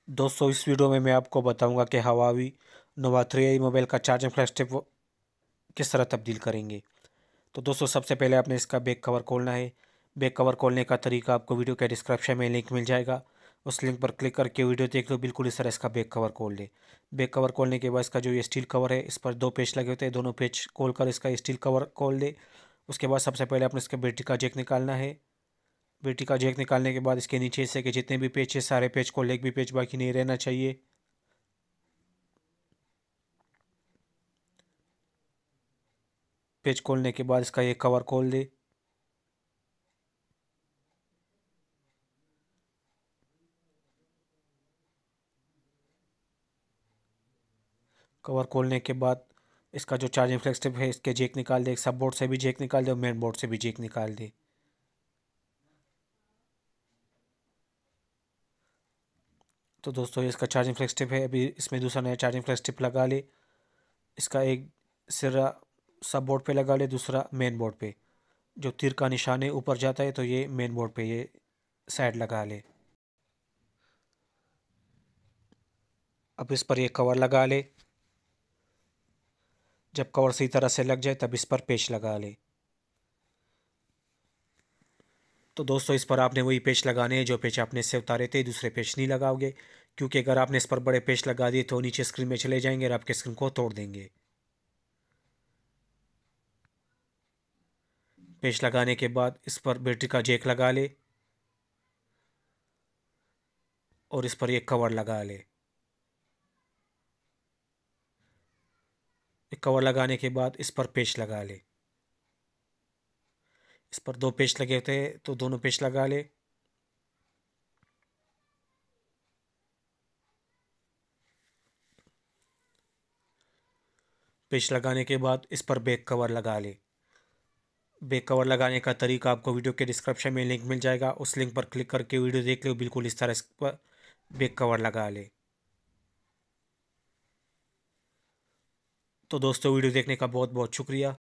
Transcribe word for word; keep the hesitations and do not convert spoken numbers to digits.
दोस्तों इस वीडियो में मैं आपको बताऊंगा कि Huawei Nova three I mobile का चार्जिंग फ्लैश टिप किस तरह तब्दील करेंगे। तो दोस्तों सबसे पहले आपने इसका बैक कवर खोलना है। बैक कवर खोलने का तरीका आपको वीडियो के डिस्क्रिप्शन में लिंक मिल जाएगा। उस लिंक पर क्लिक करके वीडियो देख लो, बिल्कुल इस तरह इसका बैक कवर खोल ले। बैक कवर खोलने के बाद इसका जो ये स्टील कवर है, इस पर दो पेच लगे होते हैं, दोनों पेच खोल कर इसका स्टील कवर खोल दे। उसके बाद सबसे पहले आपने इसके बैटरी का जैक निकालना है। बैटरी का जैक निकालने के बाद इसके नीचे से के जितने भी पेच है सारे पेच खोल ले, एक भी पेच बाकी नहीं रहना चाहिए। पेज खोलने के बाद इसका ये कवर खोल दे। कवर खोलने के बाद इसका जो चार्जिंग फ्लेक्स टिप है, इसके जैक निकाल दे। सब बोर्ड से भी जैक निकाल दे और मेन बोर्ड से भी जैक निकाल दे। तो दोस्तों ये इसका चार्जिंग फ्लेक्स टिप है। अभी इसमें दूसरा नया चार्जिंग फ्लेक्स टिप लगा ले। इसका एक सिरा सब बोर्ड पे लगा ले, दूसरा मेन बोर्ड पे। जो तीर का निशान है ऊपर जाता है तो ये मेन बोर्ड पे ये साइड लगा ले। अब इस पर ये कवर लगा ले। जब कवर सही तरह से लग जाए तब इस पर पेच लगा ले। तो दोस्तों इस पर आपने वही पेच लगाने हैं जो पेच आपने इससे उतारे थे, दूसरे पेच नहीं लगाओगे, क्योंकि अगर आपने इस पर बड़े पेच लगा दिए तो नीचे स्क्रीन में चले जाएंगे और आपके स्क्रीन को तोड़ देंगे। पेच लगाने के बाद इस पर बैटरी का जैक लगा ले और इस पर एक कवर लगा ले। एक कवर लगाने के बाद इस पर पेच लगा ले। इस पर दो पेच लगे होते हैं तो दोनों पेच लगा ले। पेच लगाने के बाद इस पर बैक कवर लगा ले। बैक कवर लगाने का तरीका आपको वीडियो के डिस्क्रिप्शन में लिंक मिल जाएगा। उस लिंक पर क्लिक करके वीडियो देख लो, बिल्कुल इस तरह इस पर बैक कवर लगा ले। तो दोस्तों वीडियो देखने का बहुत बहुत शुक्रिया।